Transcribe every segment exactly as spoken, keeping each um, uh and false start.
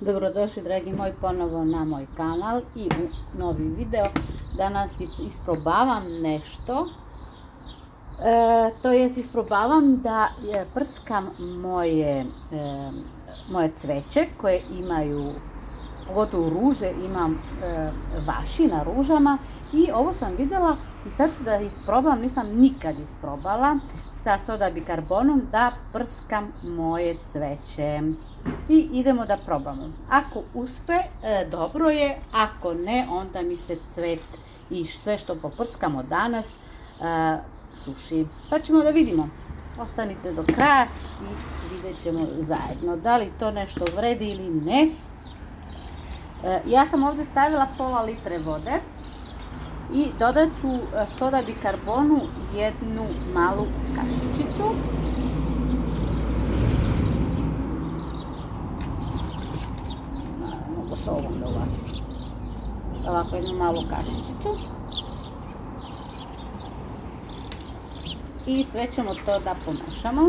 Dobrodošli dragi moji ponovo na moj kanal i u novi video. Danas isprobavam nešto. E, to jest isprobavam da prskam moje, e, moje cveće koje imaju, pogotovo ruže, imam e, vaši na ružama i ovo sam vidjela i sad ću da isprobam, nisam nikad isprobala sa soda bikarbonom da prskam moje cveće. I idemo da probamo. Ako uspe, e, dobro je, ako ne, onda mi se cvet i sve što poprskamo danas e, suši. Pa ćemo da vidimo. Ostanite do kraja i vidjet ćemo zajedno da li to nešto vredi ili ne. E, ja sam ovdje stavila pola litre vode i dodat ću soda bikarbonu jednu malu kašičicu. Mogu s ovom dodati. Ovako jednu malu kašičicu. I sve ćemo to da pomešamo.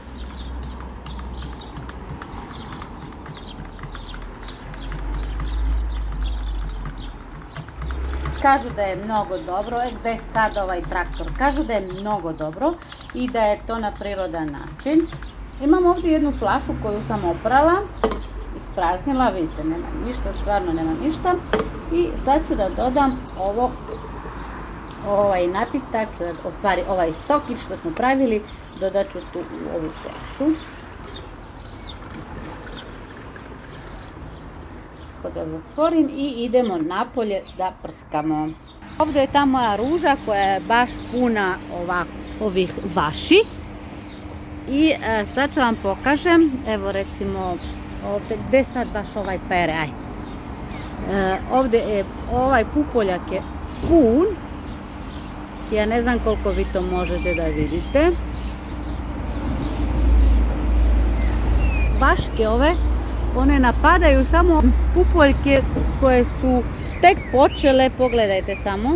Kažu da je mnogo dobro, gdje je sad ovaj traktor, kažu da je mnogo dobro i da je to na prirodan način. Imam ovdje jednu flašu koju sam oprala, ispraznila, vidite nema ništa, stvarno nema ništa. I sad ću da dodam ovo, ovaj napitak, u stvari ovaj sokić što smo pravili, dodat ću tu u ovu flašu. Da zatvorim i idemo napolje da prskamo. Ovdje je ta moja ruža koja je baš puna ovako, ovih vaši i e, sad ću vam pokažem, evo recimo ovdje gdje sad baš ovaj pere, aj. E, ovdje je ovaj pupoljak je pun, ja ne znam koliko vi to možete da vidite. Vaške ove, one napadaju samo pupoljke koje su tek počele, pogledajte samo.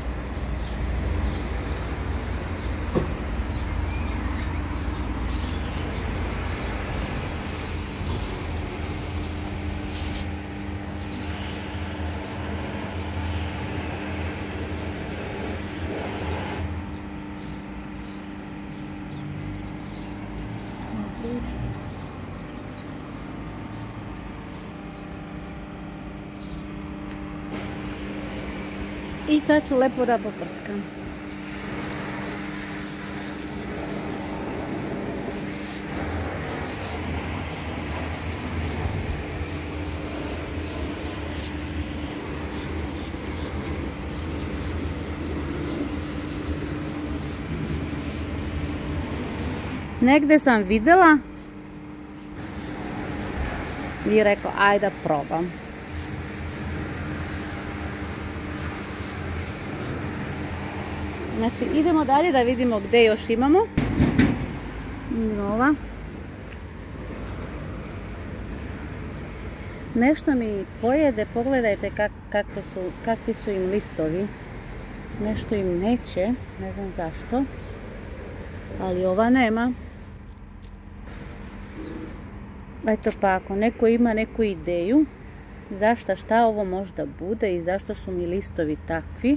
I sad ću lepo da poprskam. Negde sam vidjela i rekao ajde da probam. Znači idemo dalje da vidimo gdje još imamo. Ova. Nešto mi pojede, pogledajte kak, kakve su, kakvi su im listovi. Nešto im neće, ne znam zašto. Ali ova nema. Eto pa ako neko ima neku ideju zašto šta ovo možda bude i zašto su mi listovi takvi,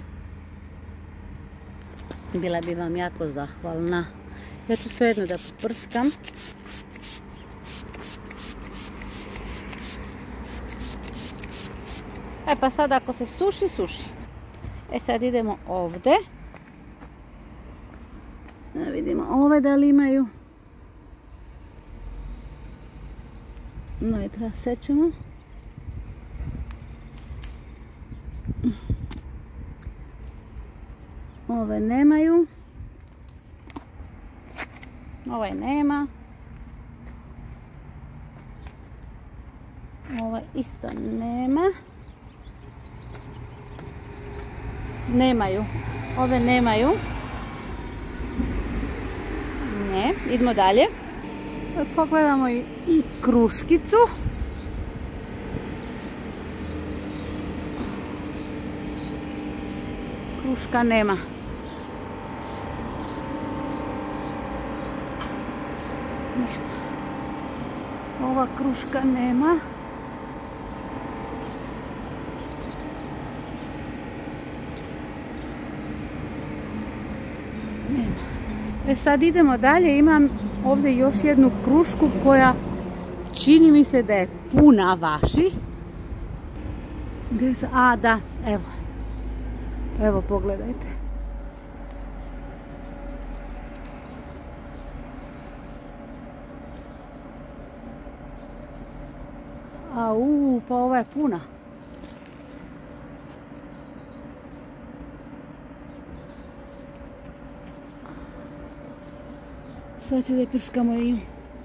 bila bi vam jako zahvalna. Ja ću svejedno da poprskam. E pa sad ako se suši, suši. E sad idemo ovdje. Da vidimo ove da li imaju. No i treba sećemo. Ove nemaju. Ovaj nema. Ovaj isto nema. Nemaju. Ove nemaju. Ne, idemo dalje. Pogledamo i, i kruškicu. Kruška nema. Ova kruška nema. E sad idemo dalje, imam ovdje još jednu krušku koja čini mi se da je puna vaši. Gdje se, a da, evo, evo pogledajte. Au, pa ova je puna. Sad ću da je prskamo i nju.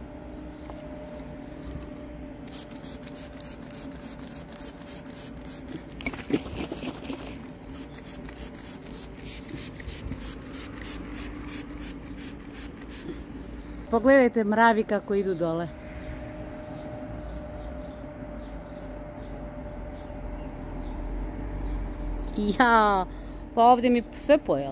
Pogledajte mravi kako idu dole. Ja, pa ovdje mi sve pojelo.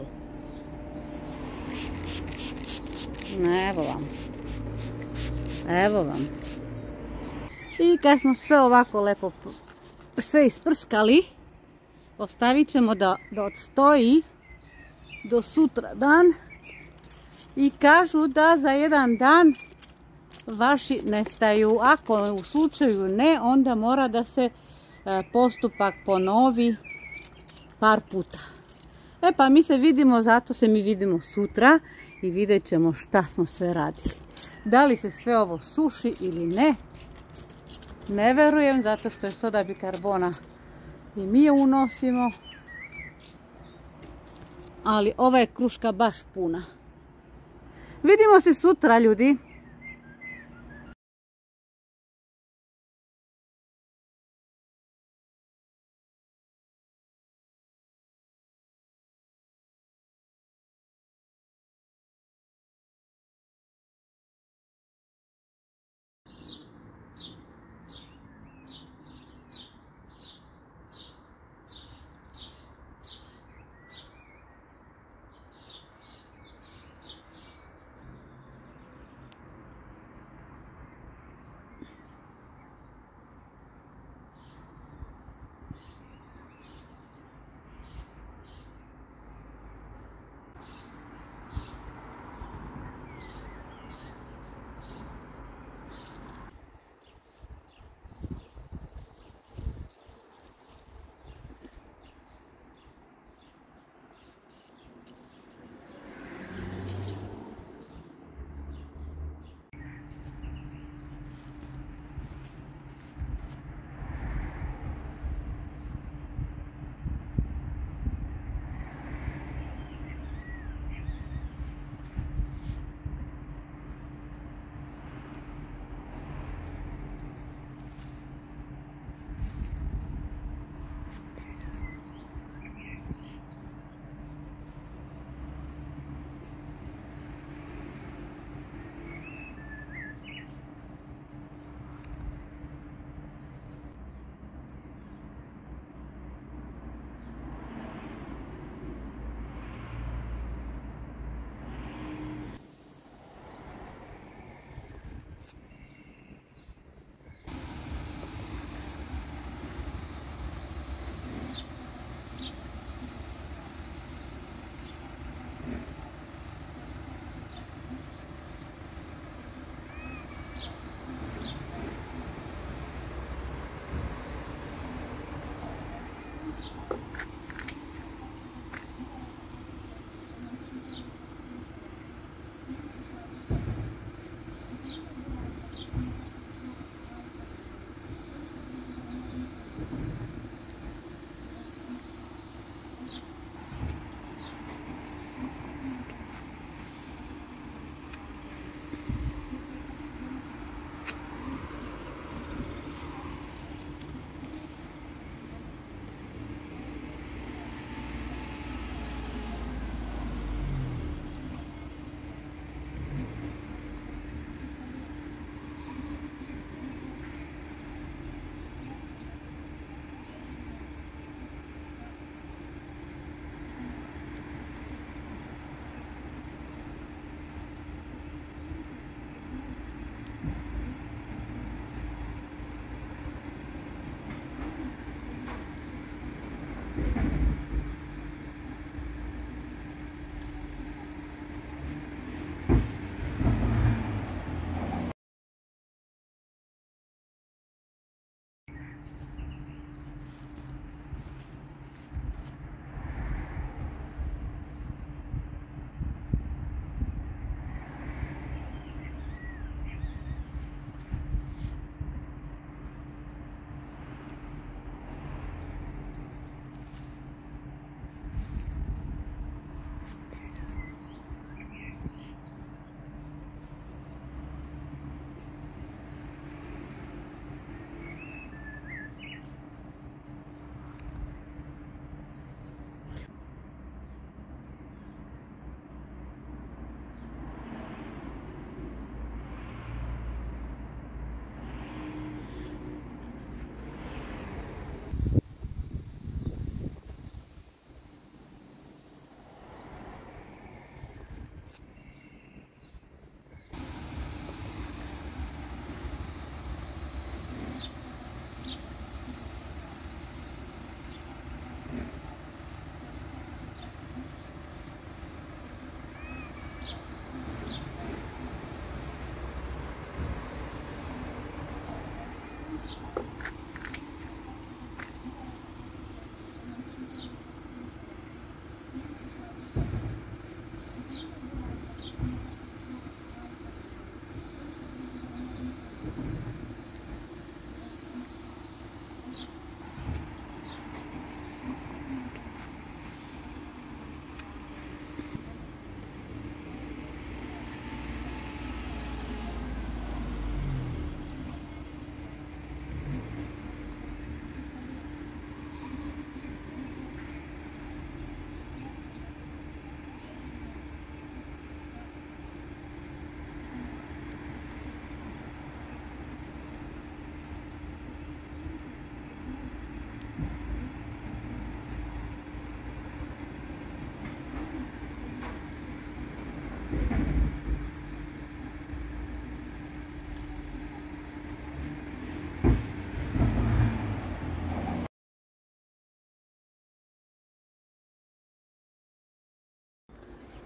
Evo vam. Evo vam. I kad smo sve ovako lepo sve isprskali, ostavit ćemo da, da odstoji do sutra dan. I kažu da za jedan dan vaši nestaju. Ako u slučaju ne, onda mora da se postupak ponovi par puta. E pa mi se vidimo, zato se mi vidimo sutra i vidjet ćemo šta smo sve radili. Da li se sve ovo suši ili ne, ne verujem, zato što je soda bikarbona i mi je unosimo. Ali ova je kruška baš puna. Vidimo se sutra, ljudi.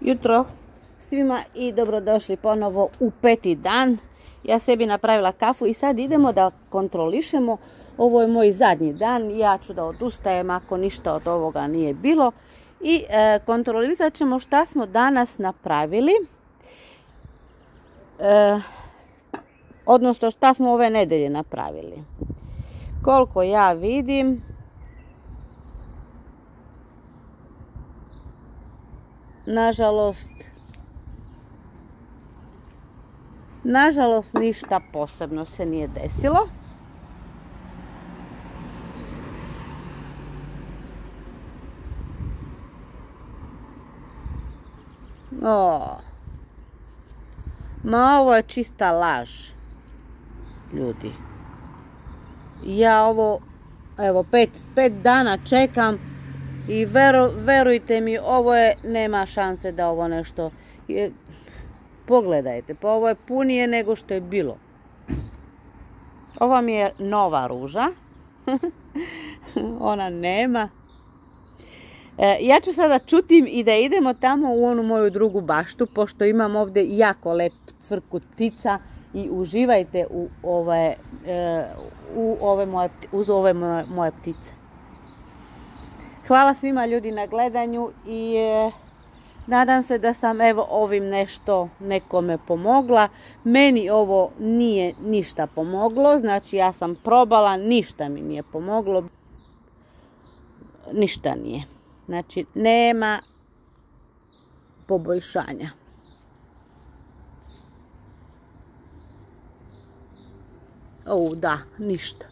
jutro svima i dobrodošli ponovo u peti dan. Ja sebi napravila kafu i sad idemo da kontrolišemo. Ovo je moj zadnji dan, ja ću da odustajem ako ništa od ovoga nije bilo. I e, kontrolirat ćemo šta smo danas napravili. E, odnosno šta smo ove nedelje napravili. Koliko ja vidim, nažalost, nažalost ništa posebno se nije desilo. O, ma ovo je čista laž, ljudi. Ja ovo, evo, pet, pet dana čekam i vero, verujte mi, ovo je, nema šanse da ovo nešto, je, pogledajte, pa ovo je punije nego što je bilo. Ova mi je nova ruža, ona nema. E, ja ću sada čutim i da idemo tamo u onu moju drugu baštu, pošto imam ovdje jako lep cvrkut ptica i uživajte u ove, e, u ove moje, uz ove moje, moje ptice. Hvala svima ljudi na gledanju i e, nadam se da sam evo ovim nešto nekome pomogla. Meni ovo nije ništa pomoglo, znači ja sam probala, ništa mi nije pomoglo. Ništa nije. Znači nema poboljšanja. O, da, ništa.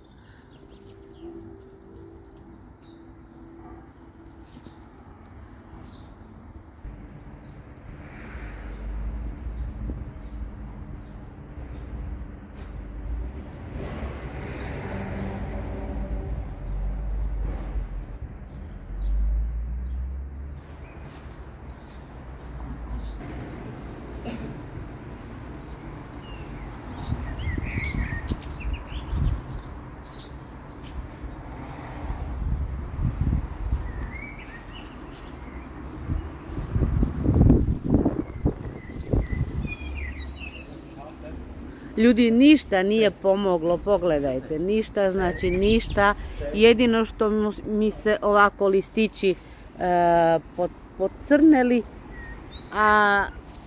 Ljudi, ništa nije pomoglo, pogledajte, ništa, znači ništa. Jedino što mi se ovako listići e, podcrneli, a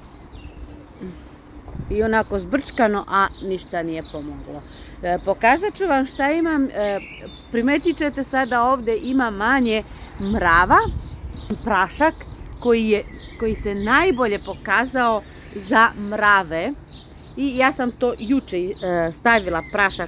i onako zbrčkano, a ništa nije pomoglo. E, pokazat ću vam šta imam, e, primetit ćete sada ovdje ima manje mrava, prašak koji, je, koji se najbolje pokazao za mrave. I ja sam to juče e, stavila prašak.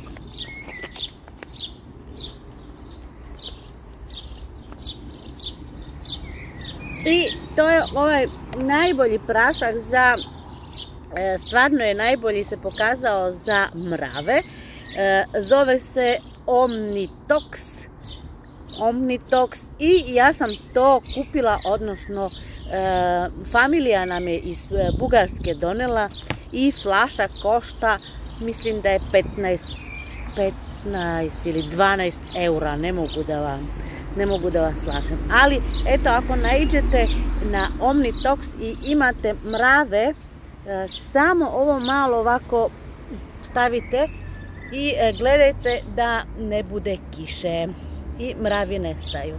I to je ovaj najbolji prašak za, e, stvarno je najbolji se pokazao za mrave. E, zove se Omnitox. Omnitox i ja sam to kupila, odnosno e, familija nam je iz Bugarske donela. I flaša košta, mislim da je petnaest, petnaest ili dvanaest eura, ne mogu da vam, ne mogu da vas slažem. Ali, eto, ako naiđete na Omnitox i imate mrave, samo ovo malo ovako stavite i gledajte da ne bude kiše i mravi nestaju.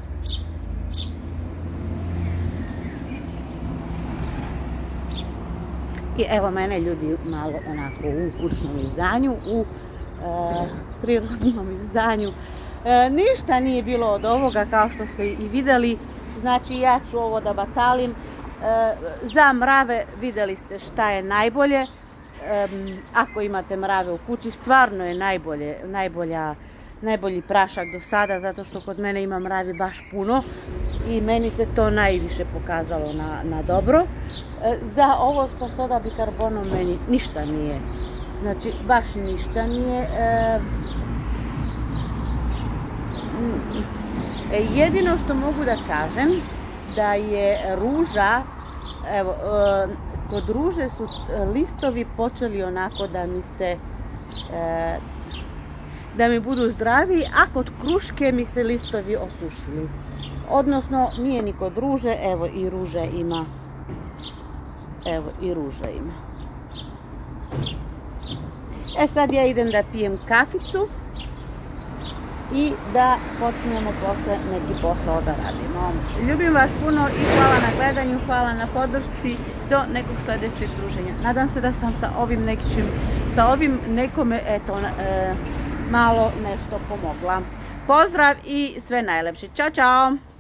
I evo mene ljudi malo onako u kućnom izdanju, u e, prirodnom izdanju. E, ništa nije bilo od ovoga kao što ste i vidjeli. Znači ja ću ovo da batalim. E, za mrave vidjeli ste šta je najbolje. E, ako imate mrave u kući, stvarno je najbolje, najbolja, najbolji prašak do sada, zato što kod mene ima mravi baš puno i meni se to najviše pokazalo na, na dobro. E, za ovo sa soda bikarbonom meni ništa nije, znači baš ništa nije. E, e, jedino što mogu da kažem da je ruža, evo, e, kod ruže su listovi počeli onako da mi se e, da mi budu zdravi, a kod kruške mi se listovi osušili. Odnosno, nije ni kod ruže, evo i ruže ima evo i ruža ima. E sad ja idem da pijem kaficu i da počnemo posle neki posao da radimo. Ljubim vas puno i hvala na gledanju, hvala na podršci, do nekog sljedećeg druženja. Nadam se da sam sa ovim nečim, sa ovim nekome eto, e, malo nešto pomogla. Pozdrav i sve najlepše. Ćao, čao!